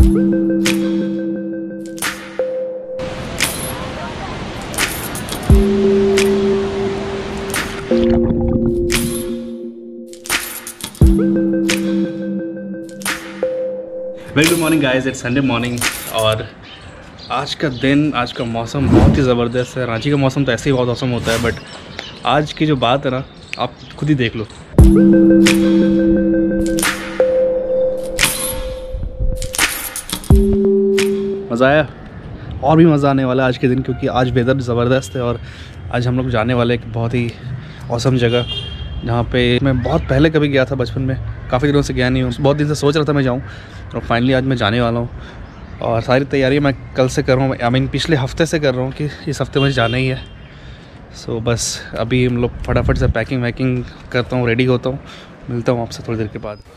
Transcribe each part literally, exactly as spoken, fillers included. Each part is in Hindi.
Very good morning guys, it's Sunday morning. और आज का दिन, आज का मौसम बहुत ही ज़बरदस्त है। रांची का मौसम तो ऐसे ही बहुत औसम होता है, बट आज की जो बात है ना, आप खुद ही देख लो। मज़ा आया और भी मज़ा आने वाला है आज के दिन, क्योंकि आज वेदर ज़बरदस्त है। और आज हम लोग जाने वाले एक बहुत ही औसम जगह, जहाँ पे मैं बहुत पहले कभी गया था बचपन में, काफ़ी दिनों से गया नहीं हूँ। बहुत दिन से सोच रहा था मैं जाऊँ, और फाइनली आज मैं जाने वाला हूँ। और सारी तैयारी मैं कल से कर रहा हूँ, आई मीन पिछले हफ्ते से कर रहा हूँ कि इस हफ्ते मुझे जाना ही है। सो so, बस अभी हम लोग फटाफट से पैकिंग वैकिंग करता हूँ, रेडी होता हूँ। मिलता हूँ आपसे थोड़ी देर के बाद।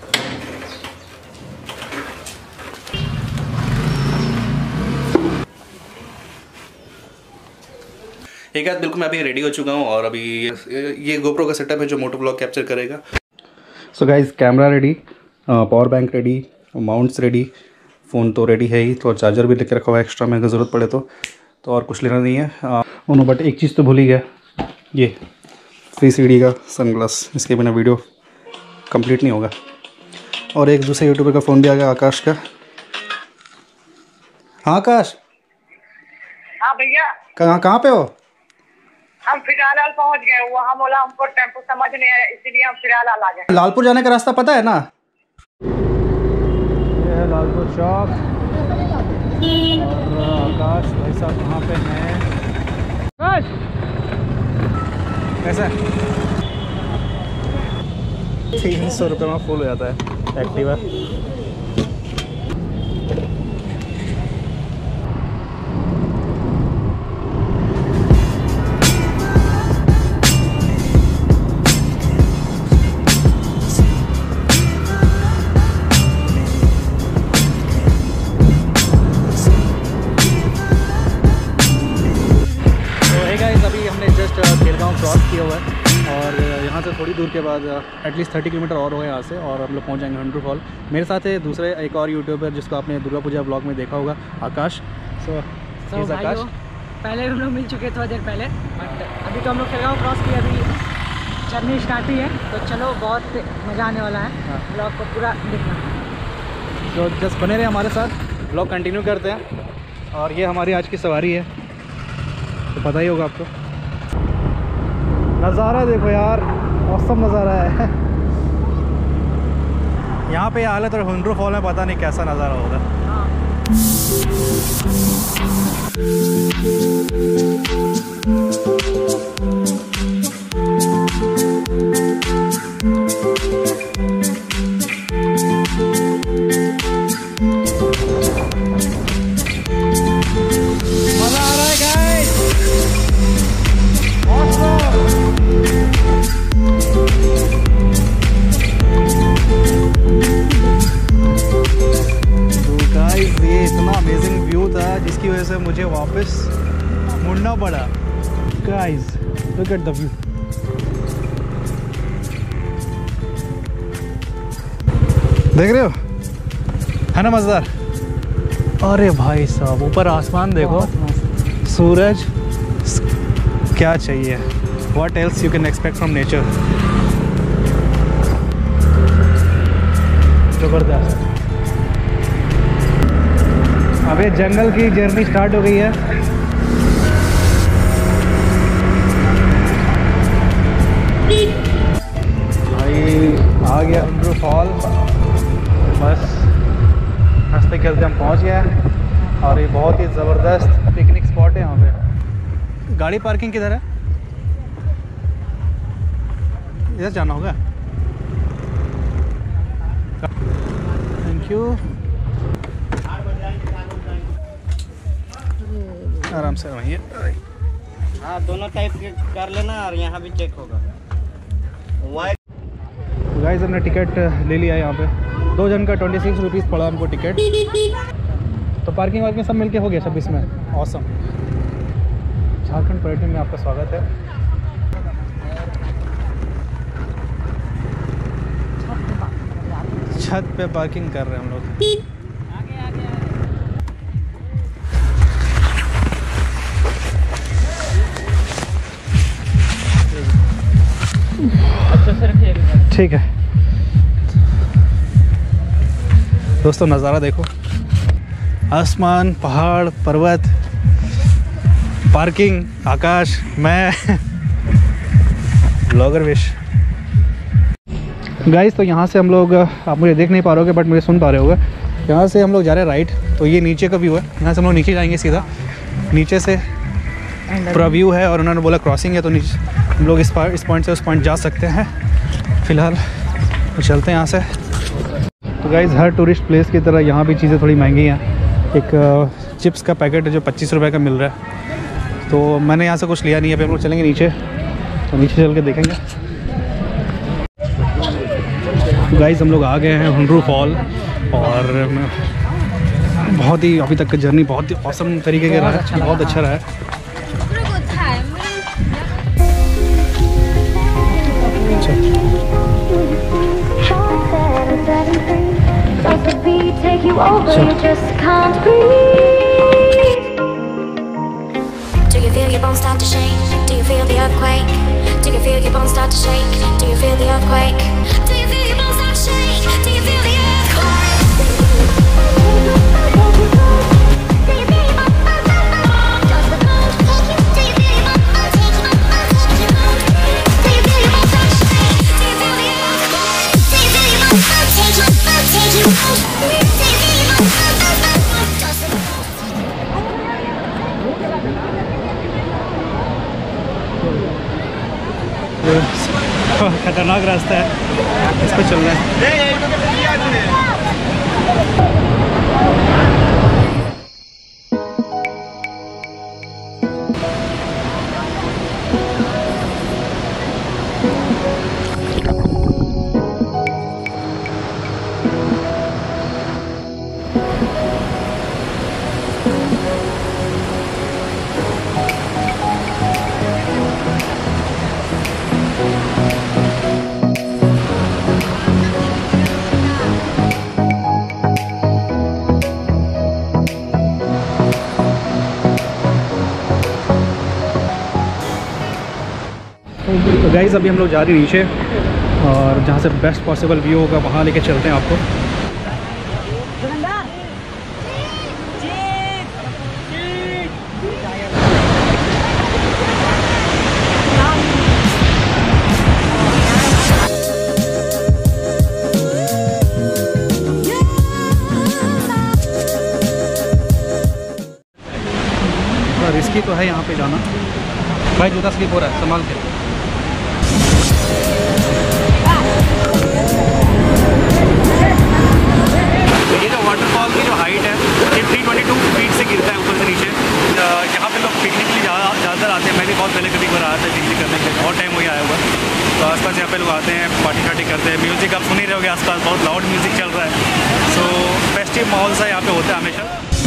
एक बात, बिल्कुल मैं अभी रेडी हो चुका हूँ, और अभी ये गोप्रो का सेटअप है जो मोटो ब्लॉग कैप्चर करेगा। So guys, camera ready, power bank ready, mounts ready, phone तो रेडी है ही, तो चार्जर भी लेके रखा हुआ है एक्स्ट्रा में, अगर ज़रूरत पड़े तो तो और कुछ लेना नहीं है। उन्होंने बट एक चीज़ तो भूल ही गया, ये थ्री सी डी का सनग्लास, इसके बिना वीडियो कंप्लीट नहीं होगा। और एक दूसरे यूट्यूबर का फ़ोन भी आ गया, आकाश का। हाँ आकाश। हाँ भैया। कहाँ कहाँ पे हो? हम फिरालाल पहुंच गए, वहाँ बोला हमको टेम्पो समझ नहीं आया, इसीलिए हम फिरालाल आ गए। लालपुर जाने का रास्ता पता है ना? ये है लालपुर चौक, और आकाश भाई साहब वहाँ पे हैं। आकाश कैसा है? तीन सौ रुपये में फुल हो जाता है एक्टिवा। क्रॉस किया हुआ है, और यहाँ से थोड़ी दूर के बाद एटलीस्ट थर्टी किलोमीटर और हो यहाँ से, और हम लोग पहुँच जाएंगे हंड्रू फॉल। मेरे साथ है दूसरे एक और यूट्यूबर जिसको आपने दुर्गा पूजा ब्लॉग में देखा होगा, आकाश। सो so, so, आकाश पहले हम लोग मिल चुके थोड़ी देर पहले, बट अभी तो हम लोग खेलगांव क्रॉस किया, अभी जर्नी स्टार्ट ही है, तो चलो बहुत मज़ा आने वाला है। ब्लॉग को पूरा देखना, तो जस्ट बने रहे हमारे साथ, ब्लॉग कंटिन्यू करते हैं। और ये हमारी आज की सवारी है, तो पता ही होगा आपको। नज़ारा देखो यार, औसम नज़ारा है। यहाँ पे हालत, और हुंड्रू फॉल में पता नहीं कैसा नज़ारा होगा। मज़ा आ रहा है गाइस, ये इतना अमेजिंग व्यू था जिसकी वजह से मुझे वापस मुड़ना पड़ा। Guys look at the view, देख रहे हो, है ना मज़ेदार? अरे भाई साहब, ऊपर आसमान देखो, सूरज, क्या चाहिए? What else you can expect from nature. जबरदस्त। अबे जंगल की जर्नी स्टार्ट हो गई है। भाई आ गया हंड्रू फॉल, बस हंसते खेलते हम पहुंच गए। और ये बहुत ही ज़बरदस्त पिकनिक स्पॉट है यहाँ पे। गाड़ी पार्किंग किधर है? इधर जाना होगा। Thank you. आराम से रहिए। हाँ, दोनों टाइप के कर लेना, और यहाँ भी चेक होगा। वाइट गाइस हमने टिकट ले लिया है यहाँ पे, दो जन का ट्वेंटी सिक्स रुपीज़ पड़ा हमको टिकट। तो पार्किंग वार्किंग सब मिलके हो गया छब्बीस में। ऑसम। झारखंड पर्यटन में आपका स्वागत है। छत पे पार्किंग कर रहे हैं हम लोग। आगे आगे आगे। ठीक है दोस्तों, नज़ारा देखो, आसमान, पहाड़, पर्वत, पार्किंग, आकाश, मैं ब्लॉगर विश। गाइस तो यहाँ से हम लोग, आप मुझे देख नहीं पा रहे होगे बट मुझे सुन पा रहे होगे, यहाँ से हम लोग जा रहे हैं राइट। तो ये नीचे का व्यू है, यहाँ से हम लोग नीचे जाएंगे सीधा, नीचे से पूरा व्यू है और उन्होंने बोला क्रॉसिंग है तो नीचे हम लोग इस पार इस पॉइंट से उस पॉइंट जा सकते हैं। फ़िलहाल तो चलते हैं यहाँ से। तो गाइस हर टूरिस्ट प्लेस की तरह यहाँ भी चीज़ें थोड़ी महंगी हैं। एक चिप्स का पैकेट है जो पच्चीस रुपये का मिल रहा है, तो मैंने यहाँ से कुछ लिया नहीं है। अभी हम लोग चलेंगे नीचे, तो नीचे चल के देखेंगे। तो गाइस हम लोग आ गए हैं हुंड्रू फॉल, और बहुत ही अभी तक का जर्नी बहुत ही औसम तरीके का रहा है, बहुत अच्छा रहा है। खतरनाक रास्ता है, इस पर चल रहा है। तो गाइज़ अभी हम लोग जा रहे हैं नीचे, और जहाँ से बेस्ट पॉसिबल व्यू होगा वहाँ लेके चलते हैं आपको। थोड़ा रिस्की तो है यहाँ पे जाना, भाई जूता स्लिप हो रहा है, संभाल के। ये जो वाटरफॉल की जो हाइट है ये तीन सौ बाईस फीट से गिरता है ऊपर से नीचे। यहाँ पे लोग पिकनिक के लिए ज़्यादातर आते हैं। मैं भी बहुत पहले कभी बार आया था पिकनिक करने के लिए, बहुत टाइम हो गया आया हुआ। तो आसपास यहाँ पे लोग आते हैं, पार्टी शार्टी करते हैं। म्यूज़िक आप सुन ही रहे होगे, आसपास बहुत लाउड म्यूज़िक चल रहा है। सो फेस्टिव माहौल सा यहाँ पे होता है हमेशा।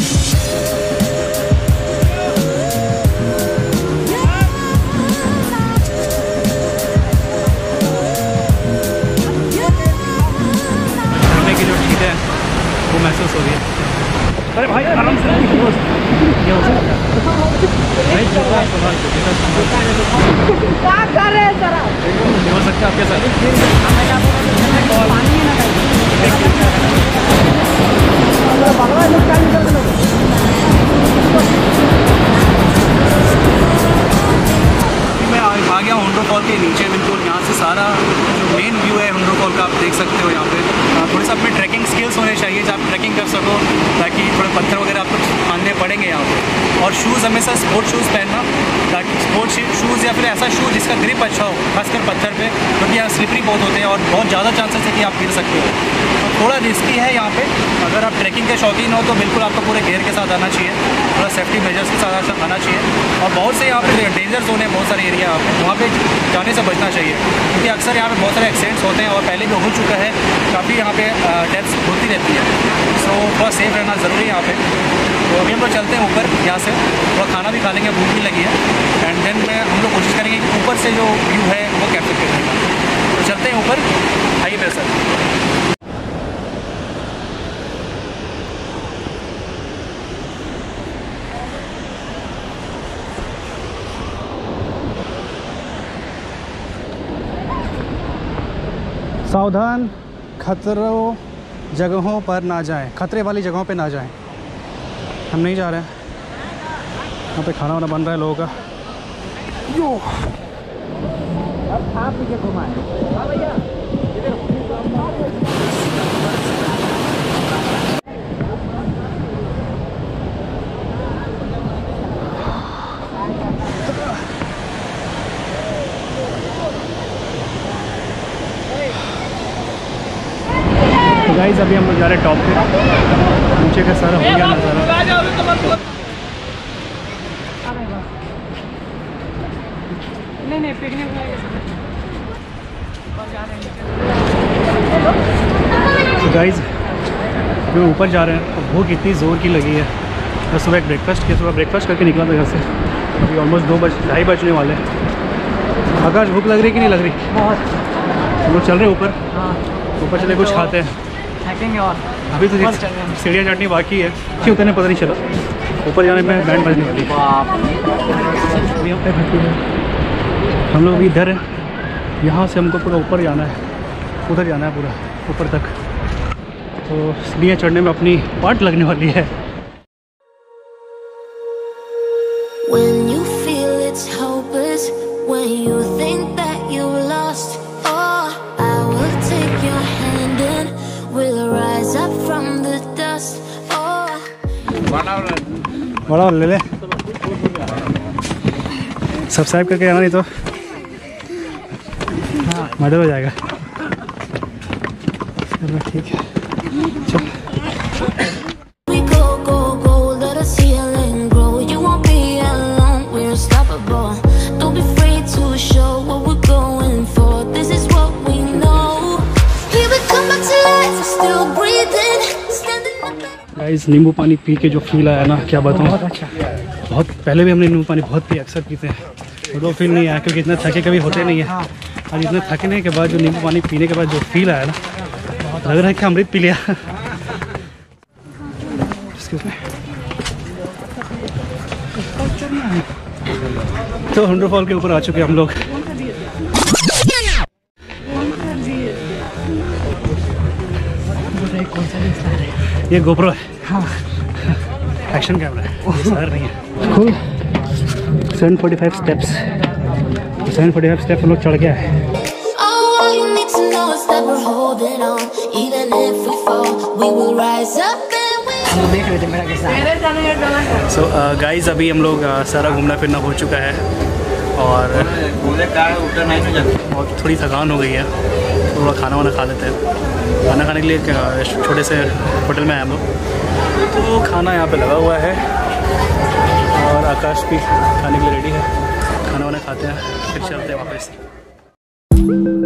की जो चीज़ें वो महसूस हो रही है। अरे भाई आराम से क्या हो सकता है आपके साथ। मैं आ गया हुंड्रू फॉल के नीचे, बिल्कुल यहाँ से सारा जो मेन व्यू है हुंड्रू फॉल का आप देख सकते हो। यहाँ पे थोड़ी सा अपने ट्रैकिंग स्किल्स होने चाहिए, जब आप ट्रैकिंग कर सको, ताकि थोड़े पत्थर वगैरह आपको खाने पड़ेंगे यहाँ पे। और शूज़ हमेशा स्पोर्ट शूज़ पहनना, ताकि स्पोर्ट शूज़ या फिर ऐसा शूज़ जिसका ग्रिप अच्छा हो, खासकर पत्थर पे, क्योंकि यहाँ स्लिपरी बहुत होते हैं और बहुत ज़्यादा चांसेस है कि आप गिर सकते हो। तो थोड़ा रिस्की है यहाँ पे। अगर आप ट्रैकिंग के शौकीन हो तो बिल्कुल आपको पूरे गेयर के साथ आना चाहिए, थोड़ा सेफ्टी मेजर्स के साथ आना चाहिए। और बहुत से यहाँ पे डेंजर जोन है, बहुत सारे एरिया यहाँ पे, वहाँ पे जाने से बचना चाहिए, क्योंकि अक्सर यहाँ पे बहुत सारे एक्सीडेंट्स होते हैं और पहले भी हो चुका है, काफ़ी यहाँ पे डेथ्स होती रहती है। सो थोड़ा सेफ रहना ज़रूरी है यहाँ पे। तो अभी हम लोग चलते हैं ऊपर, यहाँ से थोड़ा खाना भी खा लेंगे, भूख भी लगी है। एंड देन में हम लोग कोशिश करेंगे कि ऊपर से जो व्यू है वो कैप्चर करने का। तो चलते हैं ऊपर, आइए मेरे साथ। सावधान, खतरों जगहों पर ना जाएं, खतरे वाली जगहों पे ना जाएं। हम नहीं जा रहे हैं। यहाँ पे खाना वाना बन रहा है लोगों का। यो अब खा पी के घुमाए। हाँ भैया, तो गाइस अभी हम लोग जा रहे हैं टॉप पे। नीचे का सारा हो गया नज़ारा। नहीं नहीं पिकनिक तो गाइस अभी ऊपर जा रहे हैं और भूख इतनी ज़ोर की लगी है। मैं सुबह एक ब्रेकफास्ट किया, सुबह ब्रेकफास्ट करके निकला था घर से। अभी ऑलमोस्ट दो बज ढाई बजने वाले हैं। आकाश भूख लग रही कि नहीं लग रही? बहुत। हम लोग चल रहे हैं ऊपर। हाँ ऊपर चले कुछ खाते हैं। थकेंगे और अभी तो सीढ़ियाँ चढ़नी बाकी है, क्यों उतरने पता नहीं चला। ऊपर जाने में बैंड बजने वाली है। हम लोग भी इधर हैं, यहाँ से हमको पूरा ऊपर जाना है, उधर जाना है पूरा ऊपर तक। तो सीढ़ियाँ चढ़ने में अपनी पार्ट लगने वाली है। When you feel it's hopeless, when you think that you lost, oh, I will take your hand and we'll rise up from the dust. Oh, बड़ा ले ले, सब्सक्राइब करके आना नहीं तो हाँ मर्डर हो जाएगा। चलो ठीक है, चल। we go, go, go, let us heal and grow. You won't be alone, we're unstoppable. Don't be afraid to show what we're going for. This is what we know. Here we come back to life, we're still breathing, standing up. Guys नींबू पानी पी के जो फील आया ना, क्या बताऊँ। बहुत अच्छा। बहुत पहले भी हमने नींबू पानी बहुत पी, अक्सर पीते हैं, तो फील नहीं आया क्योंकि इतना थके कभी होते नहीं है। और इतना थकने के बाद जो नींबू पानी पीने के बाद जो फील आया ना, लग रहा है कि अमृत पी लिया। तो हंड्रू फॉल के ऊपर आ चुके हैं हम लोग। ये गोप्रो है। हाँ एक्शन कैमरा है, सर नहीं है। cool. Seven forty five steps seven forty five steps हम लोग चढ़ गया है। All you need to know is that we're holding on. Even if we fall, we will rise up and we हम देख रहे थे मेरा कैसा। सो गाइस अभी हम लोग uh, सारा घूमना फिरना हो चुका है और बहुत थोड़ी थकान हो गई है। थोड़ा खाना वाना खा लेते हैं। खाना खाने के लिए एक छोटे से होटल में आए हम लोग, तो खाना यहाँ पे लगा हुआ है और आकाश भी खाने के लिए रेडी है। खाना वाना खाते हैं फिर चलते हैं वापस।